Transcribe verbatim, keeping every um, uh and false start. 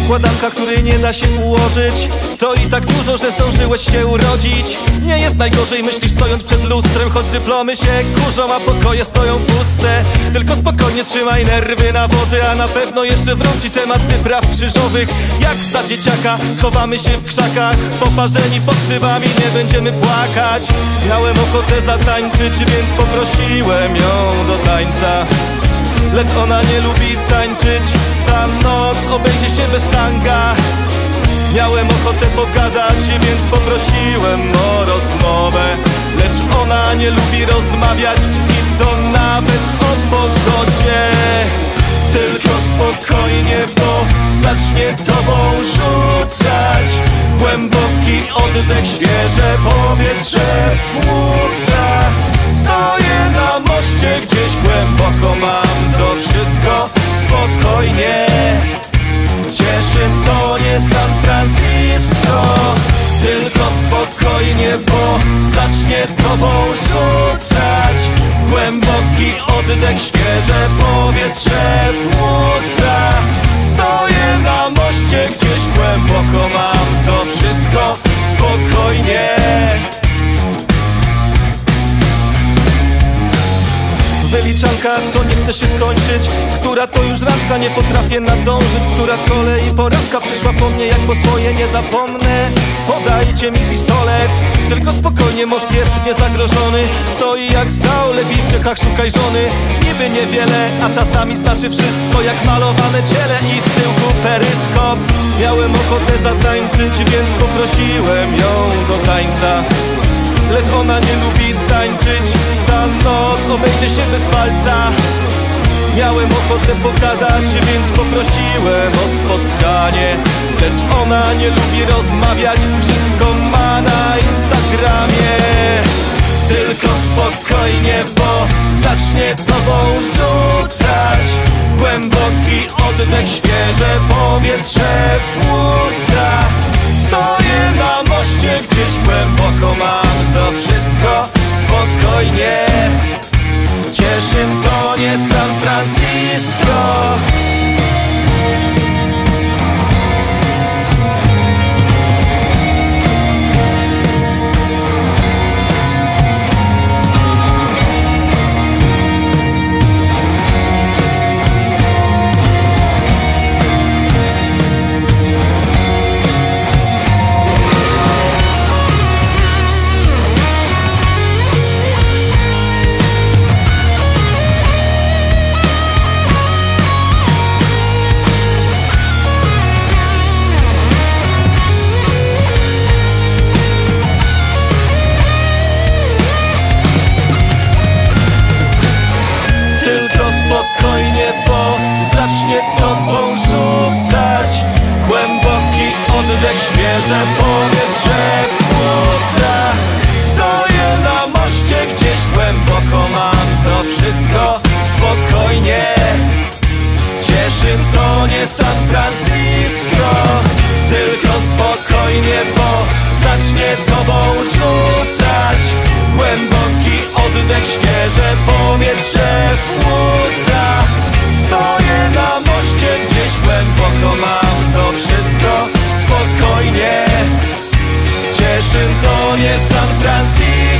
układanka, której nie da się ułożyć. To i tak dużo, że zdążyłeś się urodzić. Nie jest najgorzej, myślisz stojąc przed lustrem, choć dyplomy się kurzą, a pokoje stoją puste. Tylko spokojnie trzymaj nerwy na wodze, a na pewno jeszcze wróci temat wypraw krzyżowych. Jak za dzieciaka schowamy się w krzakach, poparzeni pokrzywami, nie będziemy płakać. Miałem ochotę zatańczyć, więc poprosiłem ją do tańca, lecz ona nie lubi tańczyć. Ta noc obejdzie się bez tanga. Miałem ochotę pogadać, więc poprosiłem o rozmowę, lecz ona nie lubi rozmawiać, i to nawet o pogodzie. Tylko spokojnie, bo zacznie tobą rzucać głęboki oddech, świeże powietrze w płuca. Stoję na moście, gdzieś głęboko mam to wszystko spokojnie. Cieszyn to nie San Francisco. Tylko spokojnie, bo zacznie tobą rzucać głęboki oddech, świeże powietrze w płuca. Stoję na moście, gdzieś głęboko mam to wszystko spokojnie. Wyliczanka, co nie chce się skończyć, która to już randka, nie potrafię nadążyć, która z kolei porażka przyszła po mnie jak po swoje, nie zapomnę. Podajcie mi pistolet, tylko spokojnie, most jest niezagrożony. Stoi jak stał, lepiej w Czechach szukaj żony. Niby niewiele, a czasami znaczy wszystko, jak malowane ciele i w tyłku peryskop. Miałem ochotę zatańczyć, więc poprosiłem ją do tańca, lecz ona nie lubi tańczyć. Ta noc obejdzie się bez walca. Miałem ochotę pogadać, więc poprosiłem o spotkanie, lecz ona nie lubi rozmawiać, wszystko ma na Instagramie. Tylko spokojnie, bo zacznie tobą rzucać głęboki oddech, świeże powietrze w płuca. Stoję na moście, gdzieś głęboko mam to wszystko spokojnie. Cieszyn to nie San Francisco. Spokojnie, bo zacznie tobą rzucać głęboki oddech, świeże powietrze w płuca. Stoję na moście, gdzieś głęboko mam to wszystko spokojnie. Cieszyn to nie San Francisco. Tylko spokojnie, bo zacznie tobą rzucać głęboki oddech, świeże powietrze w płuca. Stoję na moście, gdzieś głęboko mam to wszystko spokojnie. Cieszyn to nie San Francisco.